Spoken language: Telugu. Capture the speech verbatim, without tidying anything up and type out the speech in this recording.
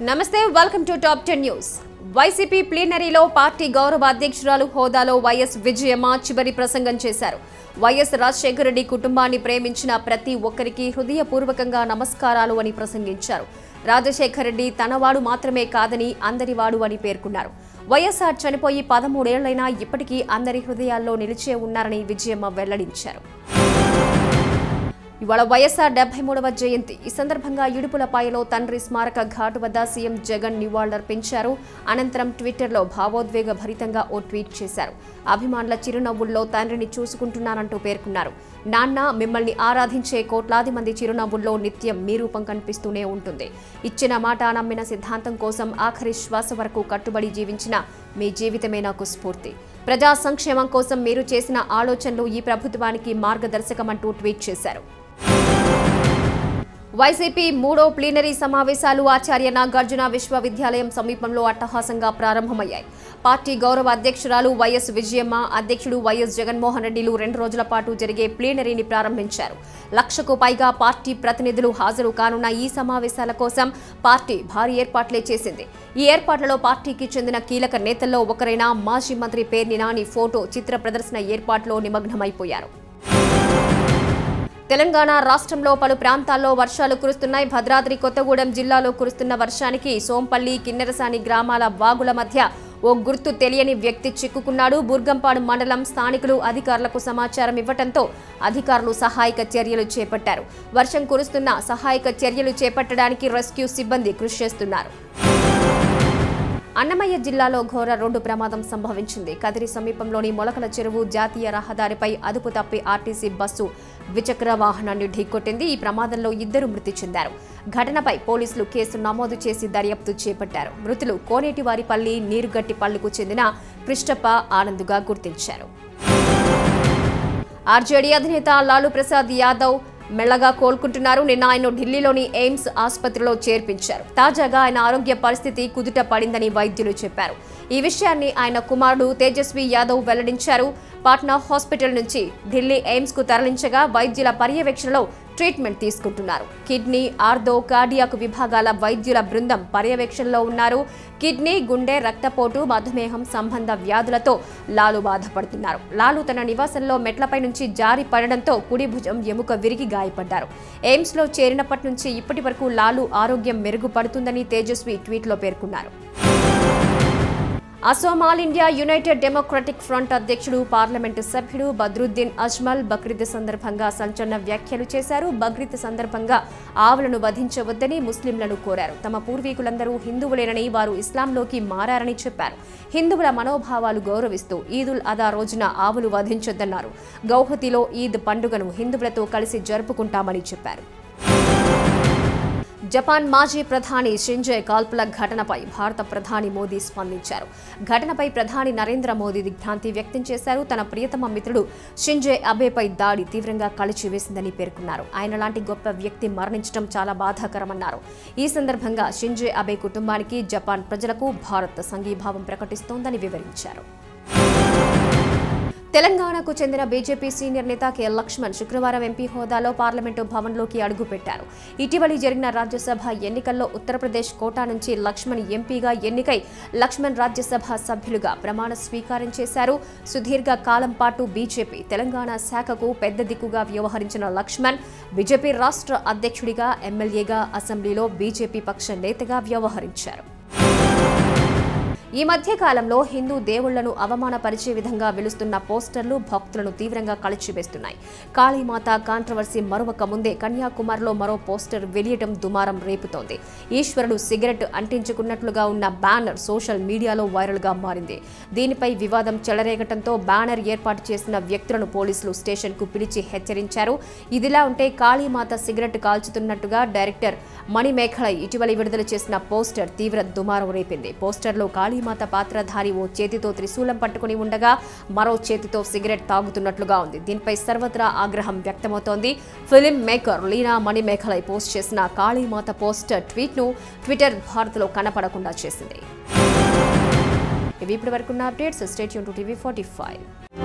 నమస్తే welcome to top ten news. YCP ప్లీనరీలో పార్టీ గౌరవ అధ్యక్షురాలు హోదాలో వైఎస్ విజయమ్మ చివరి ప్రసంగం చేశారు. వైఎస్ రాజశేఖర రెడ్డి కుటుంబాన్ని ప్రేమించిన ప్రతి ఒక్కరికి హృదయపూర్వకంగా నమస్కారాలు అని ప్రసంగించారు. రాజశేఖర రెడ్డి తనవాడు మాత్రమే కాదని అందరివాడు అని పేర్కొన్నారు. వైఎస్ఆర్ చనిపోయి పదమూడేళ్లైనా ఇప్పటికీ అందరి హృదయాల్లో నిలిచే ఉన్నారని విజయమ్మ వెల్లడించారు. ఇవాళ వైఎస్ఆర్ డెబ్బై మూడవ జయంతి. ఈ సందర్భంగా ఇడుపులపాయలో తండ్రి స్మారక ఘాటు వద్ద సీఎం జగన్ నివాళులర్పించారు. అనంతరం ట్విట్టర్లో భావోద్వేగ భరితంగా ఓ ట్వీట్ చేశారు. అభిమానుల చిరునవ్వుల్లో తండ్రిని చూసుకుంటున్నానంటూ పేర్కొన్నారు. నాన్న, మిమ్మల్ని ఆరాధించే కోట్లాది మంది చిరునవ్వుల్లో నిత్యం మీ రూపం కనిపిస్తూనే ఉంటుంది. ఇచ్చిన మాట నమ్మిన సిద్ధాంతం కోసం ఆఖరి శ్వాస వరకు కట్టుబడి జీవించిన మీ జీవితమే నాకు స్ఫూర్తి. ప్రజా సంక్షేమం కోసం మీరు చేసిన ఆలోచనలు ఈ ప్రభుత్వానికి మార్గదర్శకమంటూ ట్వీట్ చేశారు. వైసీపీ మూడో ప్లీనరీ సమావేశాలు ఆచార్య నాగార్జున విశ్వవిద్యాలయం సమీపంలో అట్టహాసంగా ప్రారంభమయ్యాయి. పార్టీ గౌరవ అధ్యక్షురాలు వైఎస్ విజయమ్మ, అధ్యక్షుడు వైఎస్ జగన్మోహన్ రెడ్డిలు రెండు రోజుల పాటు జరిగే ప్లీనరీని ప్రారంభించారు. లక్షకు పైగా పార్టీ ప్రతినిధులు హాజరు కానున్న ఈ సమావేశాల కోసం పార్టీ భారీ ఏర్పాట్లే చేసింది. ఈ ఏర్పాట్లలో పార్టీకి చెందిన కీలక నేతల్లో ఒకరైన మాజీ మంత్రి పేర్ని నాని ఫోటో చిత్ర ప్రదర్శన ఏర్పాట్లో నిమగ్నమైపోయారు. తెలంగాణ రాష్ట్రంలో పలు ప్రాంతాల్లో వర్షాలు కురుస్తున్నాయి. భద్రాద్రి కొత్తగూడెం జిల్లాలో కురుస్తున్న వర్షానికి సోంపల్లి, కిన్నెరసాని గ్రామాల వాగుల మధ్య ఓ గుర్తు తెలియని వ్యక్తి చిక్కుకున్నాడు. బుర్గంపాడు మండలం స్థానికులు అధికారులకు సమాచారం ఇవ్వడంతో అధికారులు సహాయక చర్యలు చేపట్టారు. వర్షం కురుస్తున్న సహాయక చర్యలు చేపట్టడానికి రెస్క్యూ సిబ్బంది కృషి చేస్తున్నారు. అన్నమయ్య జిల్లాలో ఘోర రోడ్డు ప్రమాదం సంభవించింది. కదిరి సమీపంలోని మొలకల చెరువు జాతీయ రహదారిపై అదుపు తప్పి ఆర్టీసీ బస్సు ద్విచక్ర వాహనాన్ని ఢీకొట్టింది. ఈ ప్రమాదంలో ఇద్దరు మృతి చెందారు. ఘటనపై పోలీసులు కేసు నమోదు చేసి దర్యాప్తు చేపట్టారు. మృతులు కోనేటివారిపల్లి, నీరుగట్టిపల్లికు చెందిన కృష్ణప్ప, ఆనందుగా గుర్తించారు. ఆర్జేడీ అధినేత లాలూ ప్రసాద్ యాదవ్ మెల్లగా కోలుకుంటున్నారు. నిన్న ఆయన ఢిల్లీలోని ఎయిమ్స్ ఆసుపత్రిలో చేర్పించారు. తాజాగా ఆయన ఆరోగ్య పరిస్థితి కుదుట పడిందని వైద్యులు చెప్పారు. ఈ విషయాన్ని ఆయన కుమారుడు తేజస్వి యాదవ్ వెల్లడించారు. పాట్నా హాస్పిటల్ నుంచి ఢిల్లీ ఎయిమ్స్ కు తరలించగా వైద్యుల పర్యవేక్షణలో ట్రీట్మెంట్ తీసుకుంటున్నారు. కిడ్నీ, ఆర్థో, కార్డియాక్ విభాగాల వైద్యుల బృందం పర్యవేక్షణలో ఉన్నారు. కిడ్నీ, గుండె, రక్తపోటు, మధుమేహం సంబంధ వ్యాధులతో లాలు బాధపడుతున్నారు. లాలు తన నివాసంలో మెట్లపై నుంచి జారి పడడంతో కుడి భుజం ఎముక విరిగి గాయపడ్డారు. ఎయిమ్స్ లో చేరినప్పటి నుంచి ఇప్పటి వరకు లాలు ఆరోగ్యం మెరుగుపడుతుందని తేజస్వి ట్వీట్లో పేర్కొన్నారు. Assam all India united democratic front అధ్యక్షుడు, పార్లమెంటు సభ్యుడు బద్రుద్దీన్ అజ్మల్ బక్రీద్ సందర్భంగా సంచలన వ్యాఖ్యలు చేశారు. బక్రీద్ సందర్భంగా ఆవులను వధించవద్దని ముస్లింలను కోరారు. తమ పూర్వీకులందరూ హిందువులేనని, వారు ఇస్లాంలోకి మారారని చెప్పారు. హిందువుల మనోభావాలు గౌరవిస్తూ ఈదుల్ అదా రోజున ఆవులు వధించొద్దన్నారు. గౌహతిలో ఈద్ పండుగను హిందువులతో కలిసి జరుపుకుంటామని చెప్పారు. జపాన్ మాజీ ప్రధాని షింజో కాల్పుల ఘటనపై భారత ప్రధాని మోదీ స్పందించారు. ఘటనపై ప్రధాని నరేంద్ర మోదీ దిగ్భ్రాంతి వ్యక్తం చేశారు. తన ప్రియతమ మిత్రుడు షింజో అబేపై దాడి తీవ్రంగా కలిచివేసిందని పేర్కొన్నారు. ఆయన లాంటి గొప్ప వ్యక్తి మరణించడం చాలా బాధాకరమన్నారు. ఈ సందర్భంగా షింజో అబే కుటుంబానికి, జపాన్ ప్రజలకు భారత్ సంఘీభావం ప్రకటిస్తోందని వివరించారు. తెలంగాణకు చెందిన బీజేపీ సీనియర్ నేత కె లక్ష్మణ్ శుక్రవారం ఎంపీ హోదాలో పార్లమెంటు భవన్లోకి అడుగుపెట్టారు. ఇటీవలి జరిగిన రాజ్యసభ ఎన్నికల్లో ఉత్తరప్రదేశ్ కోటా నుంచి లక్ష్మణ్ ఎంపీగా ఎన్నికై లక్ష్మణ్ రాజ్యసభ సభ్యులుగా ప్రమాణ స్వీకారం చేశారు. సుదీర్ఘ కాలం పాటు బీజేపీ తెలంగాణ శాఖకు పెద్ద దిక్కుగా వ్యవహరించిన లక్ష్మణ్ బీజేపీ రాష్ట్ర అధ్యక్షుడిగా, ఎమ్మెల్యేగా, అసెంబ్లీలో బీజేపీ పక్ష నేతగా వ్యవహరించారు. ఈ మధ్య కాలంలో హిందూ దేవుళ్లను అవమానపరిచే విధంగా వెలుస్తున్న పోస్టర్లు భక్తులను తీవ్రంగా కలిచివేస్తున్నాయి. కాళీమాత కాంట్రవర్సీ మరొక ముందే కన్యాకుమారిలో మరో పోస్టర్ వెలియటం దుమారం రేపుతోంది. ఈశ్వరుడు సిగరెట్ అంటించుకున్నట్లుగా ఉన్న బ్యానర్ సోషల్ మీడియాలో వైరల్ గా మారింది. దీనిపై వివాదం చెలరేగటంతో బ్యానర్ ఏర్పాటు చేసిన వ్యక్తులను పోలీసులు స్టేషన్ కు పిలిచి హెచ్చరించారు. ఇదిలా ఉంటే కాళీమాత సిగరెట్ కాల్చుతున్నట్టుగా డైరెక్టర్ మణిమేఖల ఇటీవల విడుదల చేసిన పోస్టర్ తీవ్ర దుమారం రేపింది. పోస్టర్లో కాళీ మాత పాత్రధారి ఓ చేతితో త్రిశూలం పట్టుకుని ఉండగా మరో చేతితో సిగరెట్ తాగుతున్నట్లుగా ఉంది. దీనిపై సర్వత్రా ఆగ్రహం వ్యక్తమవుతోంది. Film maker Leena Manimekalai post చేసిన కాళీమాత పోస్టర్ ట్వీట్ ను ట్విట్టర్ భారత్లో కనపడకుండా చేసింది. ఇవి ఇప్పటి వరకున్న updates. Stay tune to TV forty five.